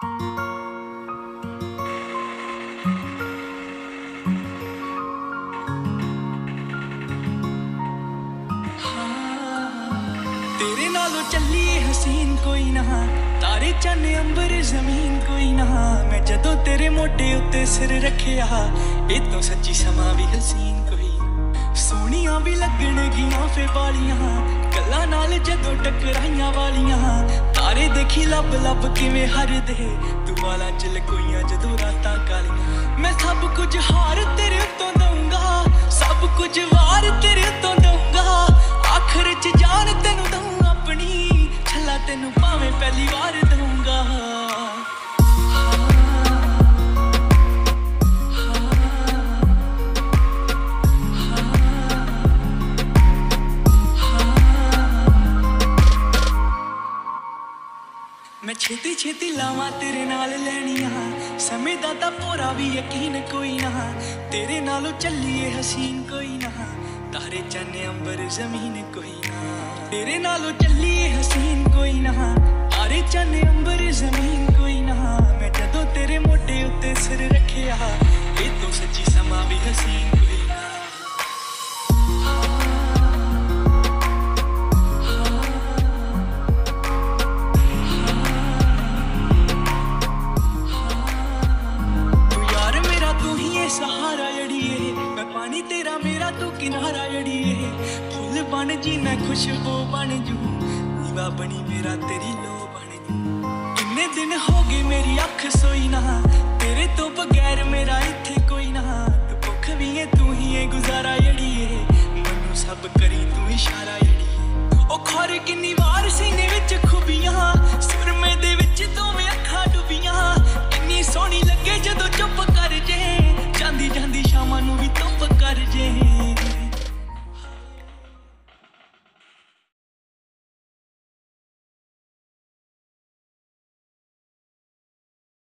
तेरे नालों चली हसीन कोई ना, तारे चन्ने अंबर जमीन कोई ना। मैं जदों तेरे मोटे उत्ते सिर रखिया, ए तो सच्ची समा भी हसीन कोई। सोहणियां भी लगणगियां फे वालियां, गल्लां नाल जदों टकराइयां वालियां। तारे देखी लब लब किवें हरदे, तू वालां च लकोइयां जदों रातां कालियां। मैं सब कुछ हार तेरे उत्तों दूंगा, सब कुछ वार तेरे उत्तों दूंगा। आखिर च जान तेनू दूं अपनी, छला तेनू भावें पहली बार दूंगा। मैं छेती छेती लावां तेरे नाल लैनियां, समय दा तां पूरा भी यकीन कोई ना। तेरे नालों चलिए हसीन कोई ना, तारे चन्ने अंबर जमीन कोई ना। तेरे नालों चलिए हसीन कोई ना, तारे चन्ने अंबर जमीन कोई ना। मैं जदों तेरे मोटे उत्ते सिर रखिया, ए तो सच्ची समा भी हसीन कोई ना। सहारा जड़िए, मैं पानी तेरा मेरा तू किनारा जड़िए। फुल बन जी मैं खुशबू बन जू, नीवा बनी मेरा तेरी लो बन जू। किन्ने दिन हो गए मेरी अख सोई ना, तेरे तो बगैर मेरा इत्थे कोई ना। तू भुख भी है तू ही है गुजारा जड़िए, मैनू सब करी तू इशारा जड़िए। ओ खौर किन्नी वार